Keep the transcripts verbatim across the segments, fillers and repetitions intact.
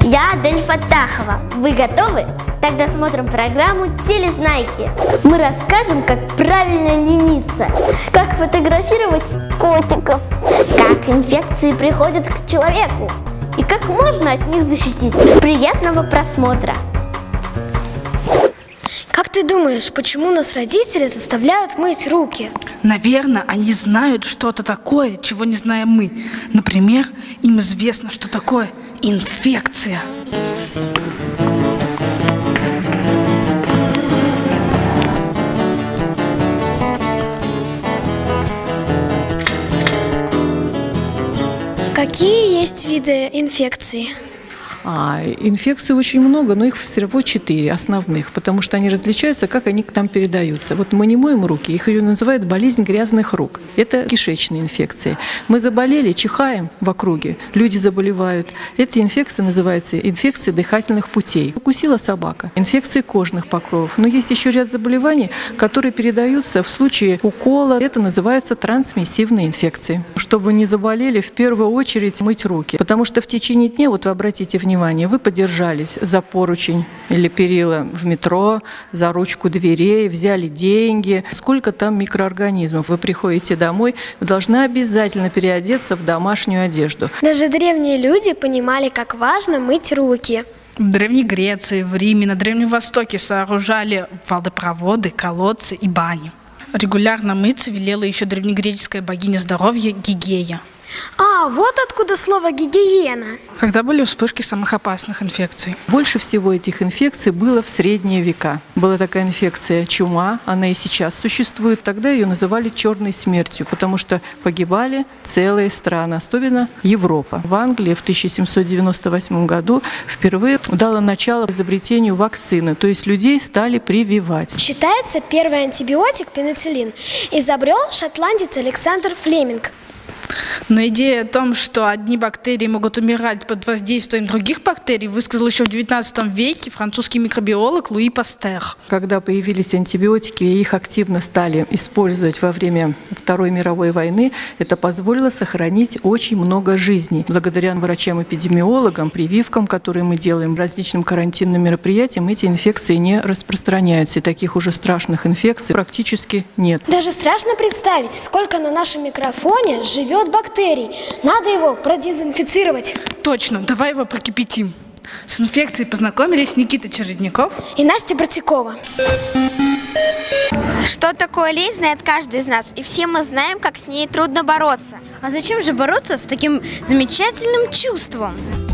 Я Адель Фаттахова. Вы готовы? Тогда смотрим программу «Телезнайки». Мы расскажем, как правильно лениться, как фотографировать котиков, как инфекции приходят к человеку и как можно от них защититься. Приятного просмотра! Как ты думаешь, почему нас родители заставляют мыть руки? Наверное, они знают что-то такое, чего не знаем мы. Например, им известно, что такое инфекция. Какие есть виды инфекции? А, инфекций очень много, но их всего четыре основных, потому что они различаются, как они к нам передаются. Вот мы не моем руки, их ее называют болезнь грязных рук. Это кишечные инфекции. Мы заболели, чихаем в округе, люди заболевают. Эта инфекция называется инфекция дыхательных путей. Укусила собака. Инфекции кожных покровов. Но есть еще ряд заболеваний, которые передаются в случае укола. Это называется трансмиссивные инфекции. Чтобы не заболели, в первую очередь мыть руки. Потому что в течение дня, вот вы обратите внимание, Внимание, вы подержались за поручень или перила в метро, за ручку дверей, взяли деньги. Сколько там микроорганизмов. Вы приходите домой, вы должны обязательно переодеться в домашнюю одежду. Даже древние люди понимали, как важно мыть руки. В Древней Греции, в Риме, на Древнем Востоке сооружали водопроводы, колодцы и бани. Регулярно мыться велела еще древнегреческая богиня здоровья Гигея. А, вот откуда слово «гигиена». Когда были вспышки самых опасных инфекций? Больше всего этих инфекций было в средние века. Была такая инфекция чума, она и сейчас существует. Тогда ее называли черной смертью, потому что погибали целые страны, особенно Европа. В Англии в тысяча семьсот девяносто восьмом году впервые дало начало изобретению вакцины, то есть людей стали прививать. Считается, первый антибиотик пенициллин изобрел шотландец Александр Флеминг. Но идея о том, что одни бактерии могут умирать под воздействием других бактерий, высказал еще в девятнадцатом веке французский микробиолог Луи Пастер. Когда появились антибиотики и их активно стали использовать во время Второй мировой войны, это позволило сохранить очень много жизней. Благодаря врачам-эпидемиологам, прививкам, которые мы делаем, различным карантинным мероприятиям, эти инфекции не распространяются. И таких уже страшных инфекций практически нет. Даже страшно представить, сколько на нашем микрофоне живет бактерий. Надо его продезинфицировать. Точно, давай его прокипятим. С инфекцией познакомились Никита Чередников и Настя Братикова. Что такое лень, знает каждый из нас, и все мы знаем, как с ней трудно бороться. А зачем же бороться с таким замечательным чувством?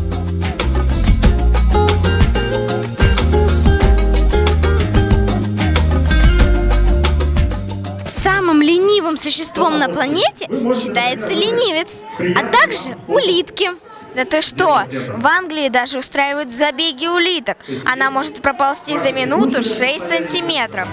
Самым ленивым существом на планете считается ленивец, а также улитки. Да ты что? В Англии даже устраивают забеги улиток. Она может проползти за минуту шесть сантиметров.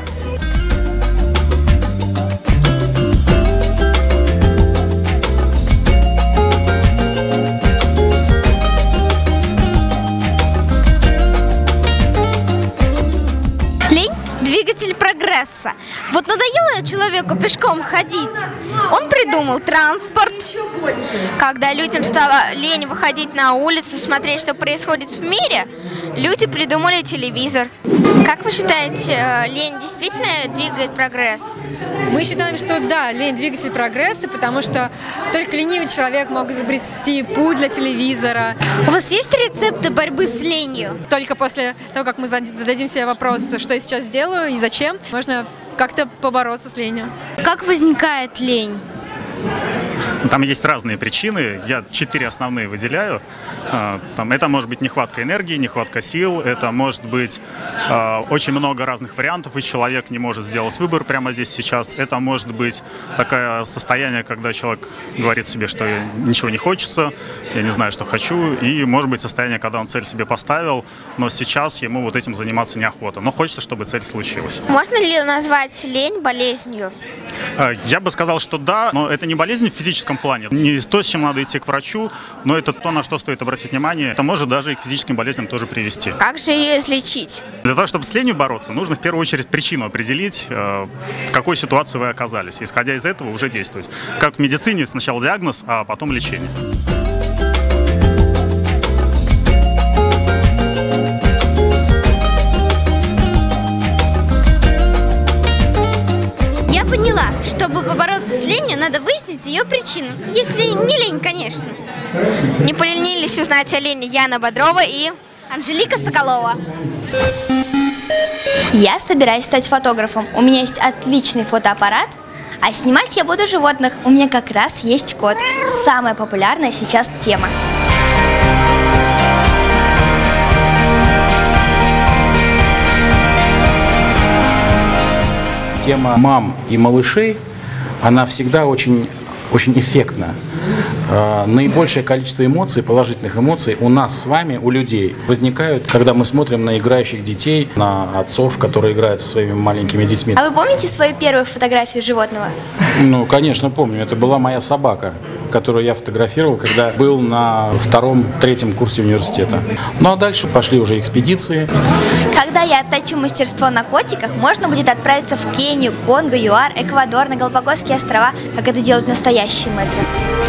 Двигатель прогресса. Вот надоело человеку пешком ходить. Он придумал транспорт. Когда людям стало лень выходить на улицу, смотреть, что происходит в мире, люди придумали телевизор. Как вы считаете, лень действительно двигает прогресс? Мы считаем, что да, лень – двигатель прогресса, потому что только ленивый человек мог изобрести путь для телевизора. У вас есть рецепты борьбы с ленью? Только после того, как мы зададим себе вопрос, что я сейчас делаю и зачем, можно как-то побороться с ленью. Как возникает лень? Там есть разные причины, я четыре основные выделяю. Там, это может быть нехватка энергии, нехватка сил, это может быть э, очень много разных вариантов, и человек не может сделать выбор прямо здесь сейчас. Это может быть такое состояние, когда человек говорит себе, что ничего не хочется, я не знаю, что хочу, и может быть состояние, когда он цель себе поставил, но сейчас ему вот этим заниматься неохота, но хочется, чтобы цель случилась. Можно ли назвать лень болезнью? Я бы сказал, что да, но это не болезнь в физическом плане, не то, с чем надо идти к врачу, но это то, на что стоит обратить внимание. Это может даже и к физическим болезням тоже привести. Как же ее излечить? Для того, чтобы с ленью бороться, нужно в первую очередь причину определить, в какой ситуации вы оказались. Исходя из этого уже действовать. Как в медицине, сначала диагноз, а потом лечение. Чтобы побороться с ленью, надо выяснить ее причину. Если не лень, конечно. Не поленились узнать о лени Яна Бодрова и Анжелика Соколова. Я собираюсь стать фотографом. У меня есть отличный фотоаппарат, а снимать я буду животных. У меня как раз есть кот. Самая популярная сейчас тема. Тема мам и малышей, она всегда очень, очень эффектна. Э, наибольшее количество эмоций, положительных эмоций у нас с вами, у людей, возникают, когда мы смотрим на играющих детей, на отцов, которые играют со своими маленькими детьми. А вы помните свою первую фотографию животного? Ну, конечно, помню. Это была моя собака, которую я фотографировал, когда был на втором-третьем курсе университета. Ну, а дальше пошли уже экспедиции. Когда я отточу мастерство на котиках, можно будет отправиться в Кению, Конго, ЮАР, Эквадор, на Галапагосские острова, как это делают настоящие мэтры.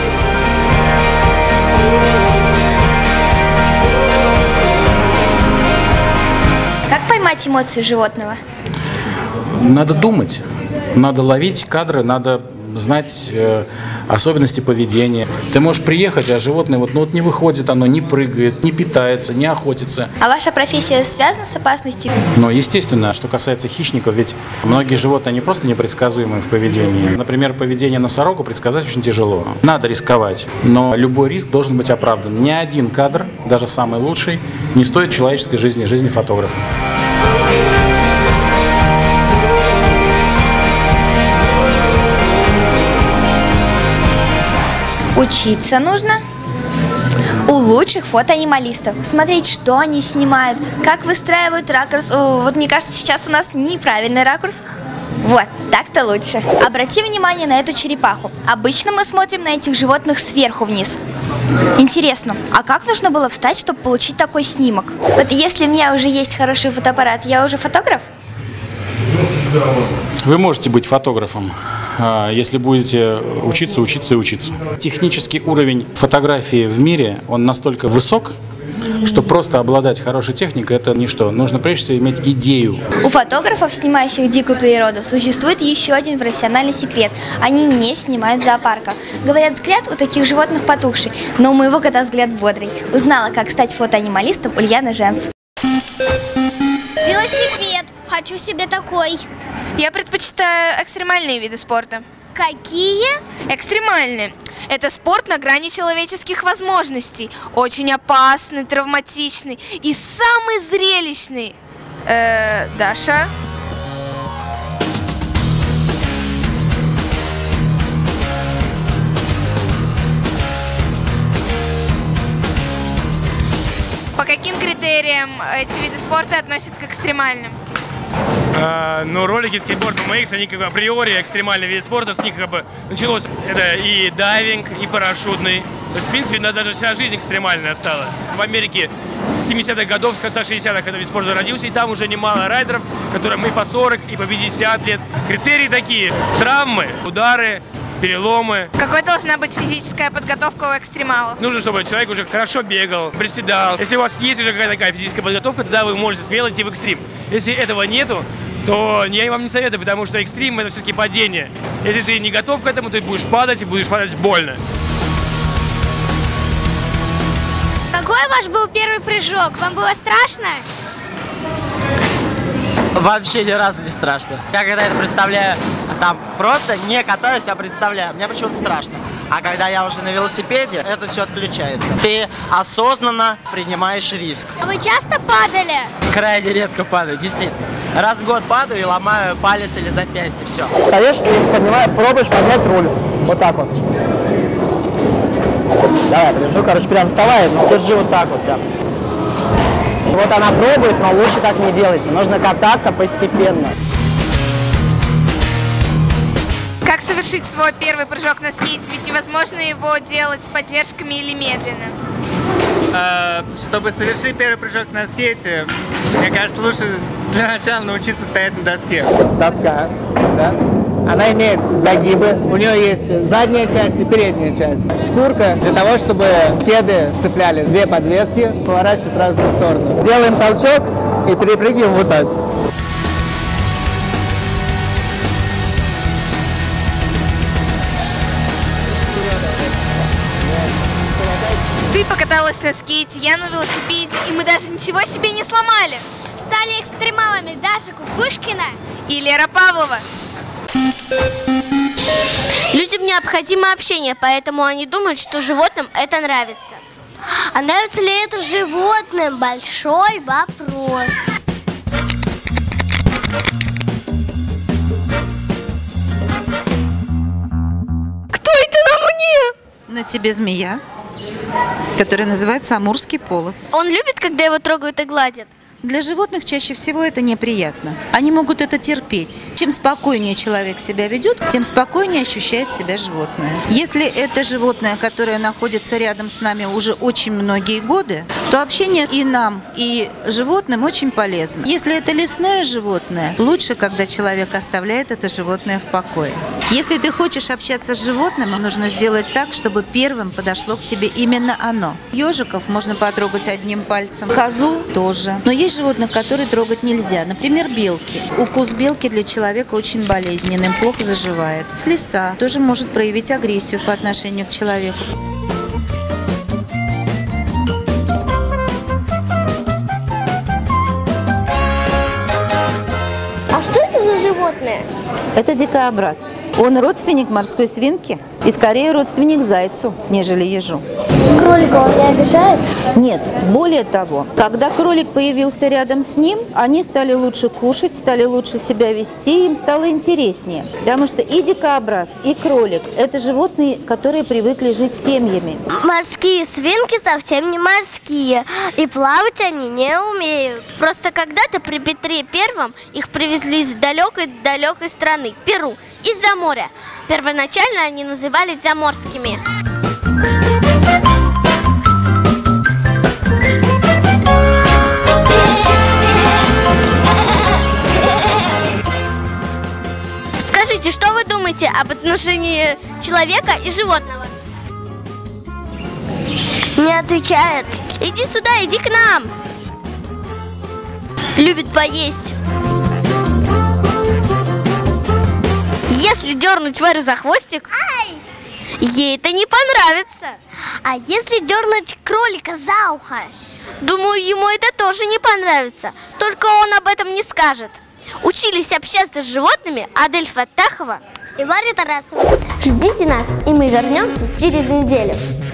Как поймать эмоции животного? Надо думать, надо ловить кадры, надо знать э, особенности поведения. Ты можешь приехать, а животное вот, ну, вот не выходит, оно не прыгает, не питается, не охотится. А ваша профессия связана с опасностью? Но, естественно, что касается хищников, ведь многие животные не просто непредсказуемы в поведении. Например, поведение носорога предсказать очень тяжело. Надо рисковать, но любой риск должен быть оправдан. Ни один кадр, даже самый лучший, не стоит человеческой жизни, жизни фотографа. Учиться нужно у лучших фотоанималистов. Смотреть, что они снимают, как выстраивают ракурс. О, вот мне кажется, сейчас у нас неправильный ракурс. Вот, так-то лучше. Обрати внимание на эту черепаху. Обычно мы смотрим на этих животных сверху вниз. Интересно, а как нужно было встать, чтобы получить такой снимок? Вот если у меня уже есть хороший фотоаппарат, я уже фотограф? Вы можете быть фотографом, если будете учиться, учиться и учиться. Технический уровень фотографии в мире, он настолько высок, что просто обладать хорошей техникой – это ничто. Нужно прежде всего иметь идею. У фотографов, снимающих дикую природу, существует еще один профессиональный секрет. Они не снимают в зоопарках. Говорят, взгляд у таких животных потухший, но у моего кота взгляд бодрый. Узнала, как стать фотоанималистом, Ульяна Женс. Велосипед. Хочу себе такой. Я предпочитаю экстремальные виды спорта. Какие? Экстремальные. Это спорт на грани человеческих возможностей. Очень опасный, травматичный и самый зрелищный. Э, Даша? По каким критериям эти виды спорта относят к экстремальным? Uh, ну, ролики, скейтборд, би эм икс, они как бы априори экстремальный вид спорта, с них как бы началось это и дайвинг, и парашютный. То есть, в принципе, даже вся жизнь экстремальная стала. В Америке с семидесятых годов, с конца шестидесятых этот вид спорта родился, и там уже немало райдеров, которым и по сорок, и по пятьдесят лет. Критерии такие: травмы, удары, переломы. Какой должна быть физическая подготовка у экстремалов? Нужно, чтобы человек уже хорошо бегал, приседал. Если у вас есть уже какая-то такая физическая подготовка, тогда вы можете смело идти в экстрим. Если этого нету, то я вам не советую, потому что экстрим – это все-таки падение. Если ты не готов к этому, ты будешь падать и будешь падать больно. Какой ваш был первый прыжок? Вам было страшно? Вообще ни разу не страшно. Я когда это представляю, там просто не катаюсь, а представляю. Мне почему-то страшно. А когда я уже на велосипеде, это все отключается. Ты осознанно принимаешь риск. А вы часто падали? Крайне редко падаю, действительно. Раз в год падаю и ломаю палец или запястье, все. Встаешь и поднимаешь, пробуешь поднять руль. Вот так вот. Давай, держу, короче, прям вставай, но держи вот так вот прям. Вот она пробует, но лучше так не делайте. Нужно кататься постепенно. Как совершить свой первый прыжок на скейте? Ведь невозможно его делать с поддержками или медленно. А, чтобы совершить первый прыжок на скейте, мне кажется, лучше для начала научиться стоять на доске. Доска, да? Она имеет загибы, у нее есть задняя часть и передняя часть. Шкурка для того, чтобы кеды цепляли две подвески, поворачивают в разные стороны. Делаем толчок и перепрыгиваем вот так. Ты покаталась на скейте, я на велосипеде, и мы даже ничего себе не сломали. Стали экстремалами Даша Кукушкина и Лера Павлова. Людям необходимо общение, поэтому они думают, что животным это нравится. А нравится ли это животным? Большой вопрос. Кто это на мне? На тебе змея, которая называется амурский полос. Он любит, когда его трогают и гладят? Для животных чаще всего это неприятно. Они могут это терпеть. Чем спокойнее человек себя ведет, тем спокойнее ощущает себя животное. Если это животное, которое находится рядом с нами уже очень многие годы, то общение и нам, и животным очень полезно. Если это лесное животное, лучше, когда человек оставляет это животное в покое. Если ты хочешь общаться с животным, нужно сделать так, чтобы первым подошло к тебе именно оно. Ежиков можно потрогать одним пальцем, козу тоже. Но есть животных, которые трогать нельзя. Например, белки. Укус белки для человека очень болезненный, плохо заживает. Лиса тоже может проявить агрессию по отношению к человеку. А что это за животное? Это дикобраз. Он родственник морской свинки и скорее родственник зайцу, нежели ежу. Кролика он не обижает? Нет, более того, когда кролик появился рядом с ним, они стали лучше кушать, стали лучше себя вести, им стало интереснее. Потому что и дикобраз, и кролик – это животные, которые привыкли жить семьями. Морские свинки совсем не морские, и плавать они не умеют. Просто когда-то при Петре Первом их привезли из далекой-далекой страны, Перу, из-за моря. Первоначально они назывались заморскими. Скажите, что вы думаете об отношении человека и животного? Не отвечает. Иди сюда, иди к нам. Любит поесть. Если дернуть Варю за хвостик, Ай! ей это не понравится. А если дернуть кролика за ухо? Думаю, ему это тоже не понравится. Только он об этом не скажет. Учились общаться с животными Адель Фаттахова и Варя Тарасова. Ждите нас, и мы вернемся через неделю.